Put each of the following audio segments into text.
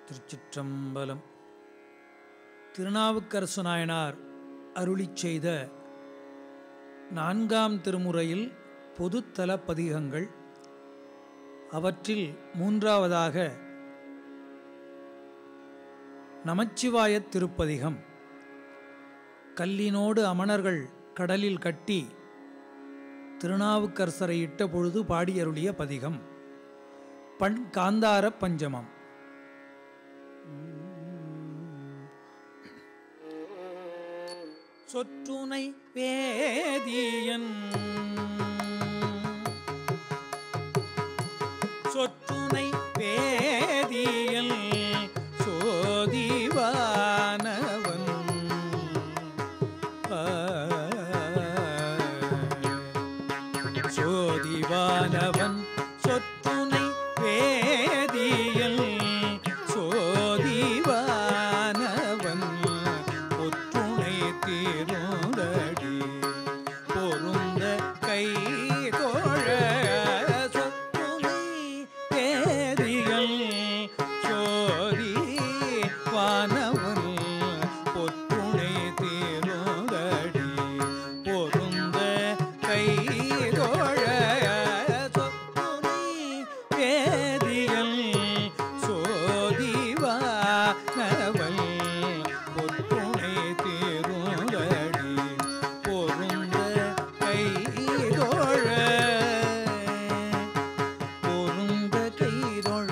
திருச்சிற்றம்பலம். திருநாவுக்கரசு நாயனார் அருளிச் செய்த 4ஆம் திருமுறையில் பொதுத்தல பதிகங்கள். அவற்றில் 3ஆவதாக நமச்சிவாயத் திருப்பதிகம். கல்லினோடு அமணர்கள் கடலில் கட்டி திருநாவுக்கரசரை இட்ட பொழுது பாடியருளிய பதிகம். பண் காந்தார பஞ்சமம். சொற்றுனை வேதியன் சொற்றுனை வேதியல் சோதிவானவன் சோதிவானவன் சொற்றுனை வேதியல் சோதிவானவன் ஒற்றுணை தீருந்தடி பொருந்த கை தோழ சொற்றுனை வேதியல் சோதிவானவன் ஒற்றுணை தீருந்தடி பொருந்த கை தோழ சொற்றுனை வேதியல் சோதிவானவன் ஒற்றுணை தீருந்தடி பொருந்த கை தோழ பொருந்த கை தோழ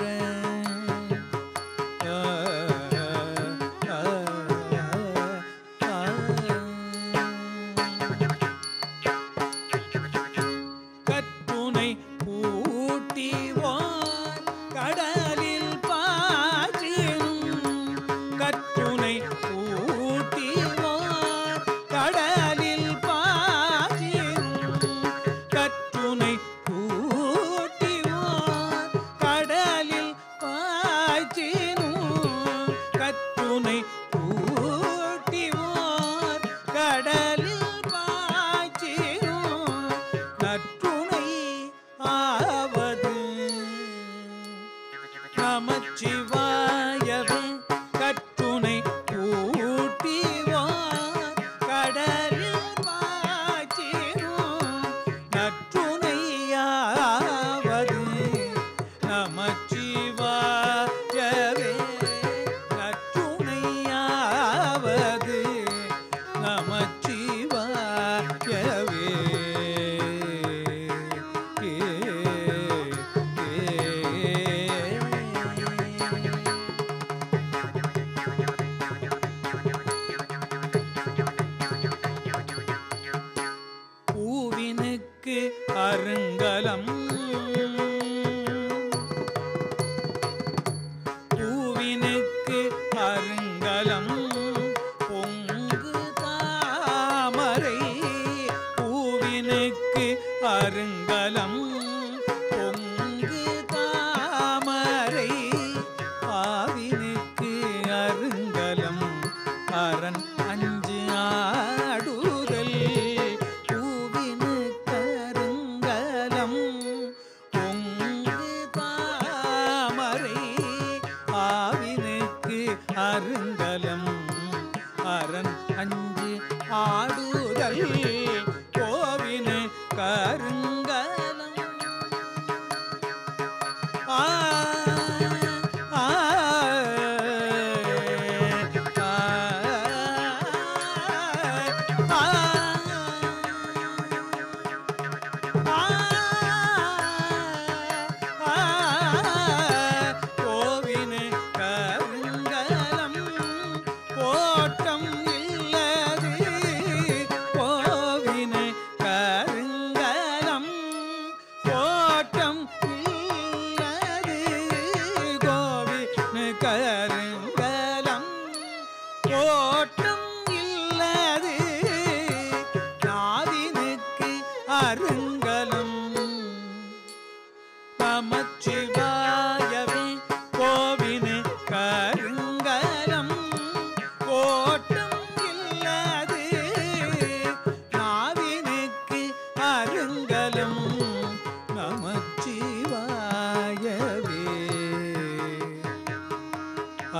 கற்றுனை பூட்டிவார் கடலில் பாற்றினும் கற்றுனை பூட்டிவார் கடலில் பாற்றினும் கற்றுனை பூட்டிவார் கடலில் பாற்றினும் கற்றுனை பூட்டிவார் கடலில் பாற்றினும் நற்றுணை ஆவது நமச்சிவாயவே கற்றுணை பூட்டிவார் கடலில் பாய்ச்சினும் நற்றுணையாவது நமச்சிவாயவே நற்றுணையாவது நமச்சிவாயவே பூவினுக்கு அருங்கலம் பூவினுக்கு அருங்கலம் பொங்கு தாமரை பூவினுக்கு அருங்கலம் பொங்கு தாமரை ஆவினுக்கு அருங்கலம் அரண் அஞ்சு ஆடுதல் பூவினுக்கு அருங்கலம் பொங்கு தாமரை ஆவினுக்கு அருங்கலம் அரண் அஞ்சு ஆடுதல் கோவினு கருங்கலம் ஆ ஆ கோவினு கருங்கலம்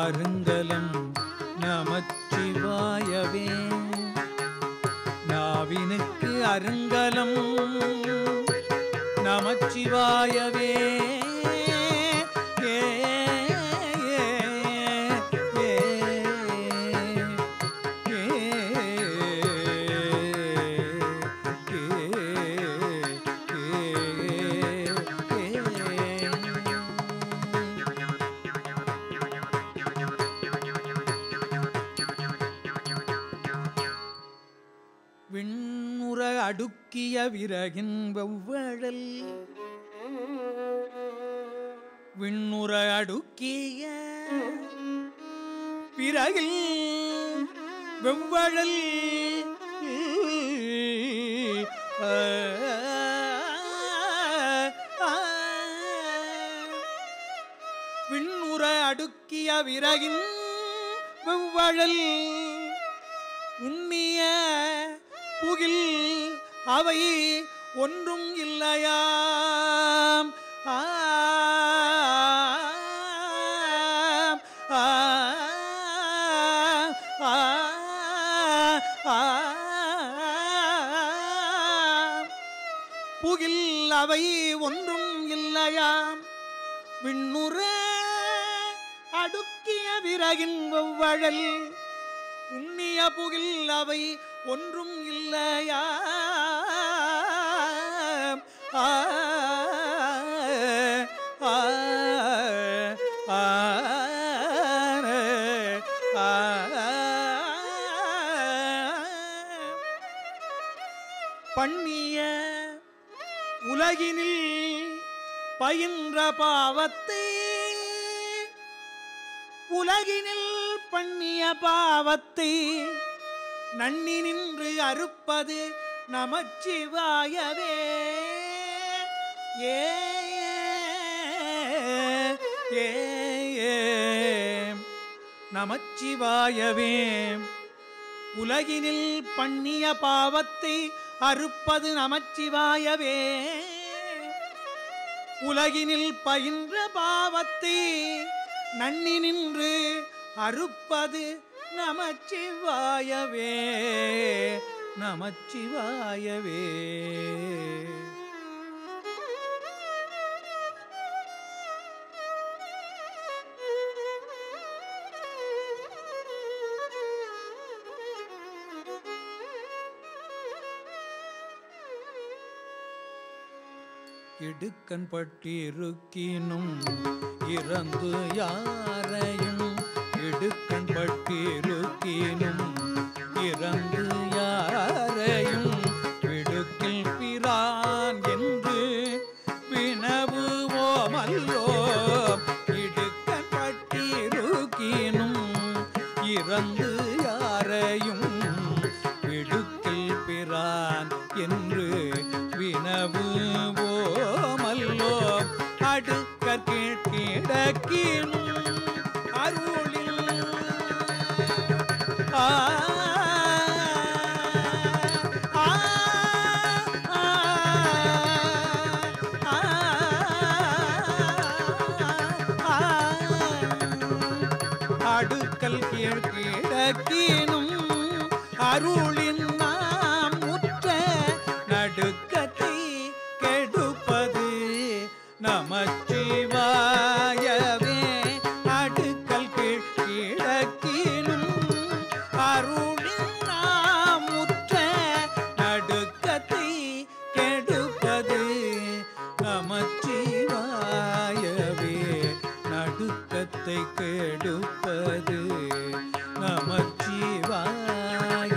அருங்கலம் நமச்சிவாயவே. நாவினுக்கு அருங்கலம் நமச்சிவாயவே. விண்ணுற அடுக்கிய விறகின் வெவ்வழல். விண்ணுற அடுக்கிய விறகில் வெவ்வழல். விண்ணுற அடுக்கிய விறகின் வெவ்வழல். உண்ணிய புகில் அவை ஒன்றும் இல்லையாம். புகில் அவை ஒன்றும் இல்லையாம். விண்ணுற அடுக்கிய விறகின் வெவ்வழல். உண்ணிய புகில் அவை ஒன்றும் இல்லையாம். பண்ணிய உலகினில் பயின்ற பாவத்தை. உலகினில் பண்ணிய பாவத்தை நன்னி நின்று அறுப்பது நமச்சிவாயவே. ஏ நமச்சிவாயவே. உலகினில் பண்ணிய பாவத்தை அறுப்பது நமச்சிவாயவே. உலகினில் பயின்ற பாவத்தை நன்னி நின்று அறுப்பது நமச்சிவாயவே. நமச்சிவாயவே. இடுக்கண் பட்டிருக்கினும் இறந்து யாரையும். இடுக்கண் பட்டிருக்கினும் இறந்து யாரையும். விடுக்கில் பிரான் என்று வினவுவோமல்லோ. இடுக்கண் பட்டிருக்கினும் இறந்து யாரையும். விடுக்கில் பிரான் என்று வினவுவோமல்லோ. அடுக்கற் கிடக்கினும் அருளில் அடுக்கல் கிடக்கினும் அருளின் நாம் முற்ற நடுக்கத்தை கெடுப்பது நமச்சிவாயவே. அடுக்கல் கிடக்கினும் அருளின் நாம் முற்ற நடுக்கத்தை கெடுப்பது நமச்சிவாயவே. நடுக்கத்தை கெடுப்பது நமச்சிவாயவே.